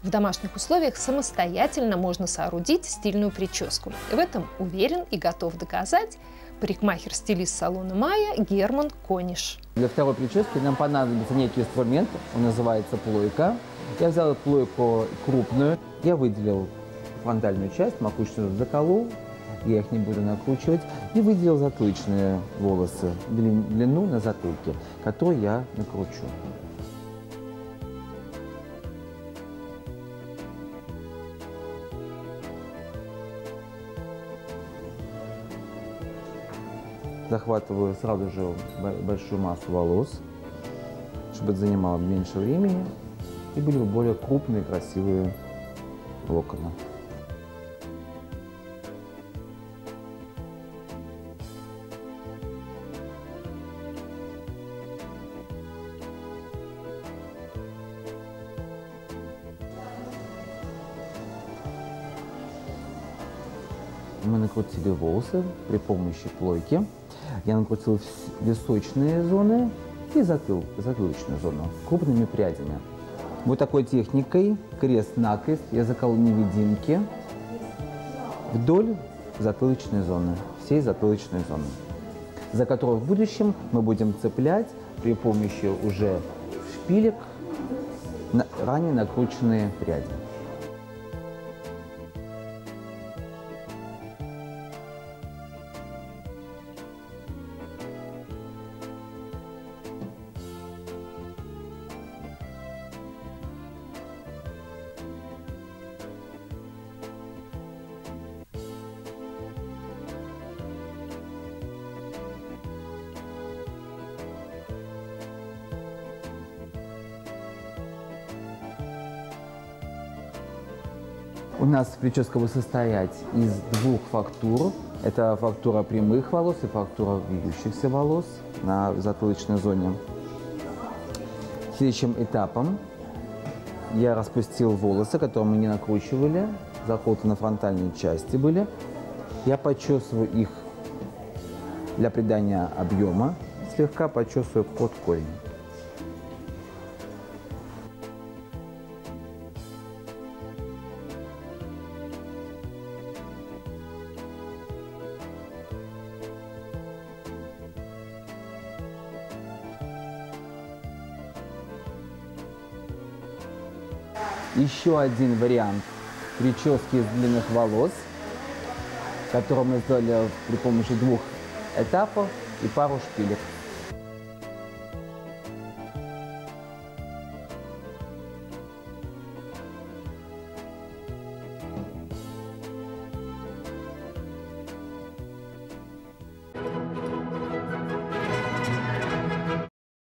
В домашних условиях самостоятельно можно соорудить стильную прическу. В этом уверен и готов доказать парикмахер-стилист салона Майя Герман Кониш. Для второй прически нам понадобится некий инструмент, он называется плойка. Я взял плойку крупную, я выделил фронтальную часть, макушечную заколол, я их не буду накручивать, и выделил затылочные волосы, длину на затылке, которую я накручу. Захватываю сразу же большую массу волос, чтобы это занимало меньше времени и были более крупные, красивые локоны. Мы накрутили волосы при помощи плойки. Я накрутил височные зоны и затылочную зону крупными прядями. Вот такой техникой, крест-накрест, я заколол невидимки вдоль затылочной зоны, всей затылочной зоны, за которую в будущем мы будем цеплять при помощи уже шпилек ранее накрученные пряди. У нас прическа будет состоять из двух фактур. Это фактура прямых волос и фактура вьющихся волос на затылочной зоне. Следующим этапом я распустил волосы, которые мы не накручивали, заколоты на фронтальной части были. Я почесываю их для придания объема, слегка почесываю под корень. Еще один вариант прически из длинных волос, который мы сделали при помощи двух этапов и пару шпилек.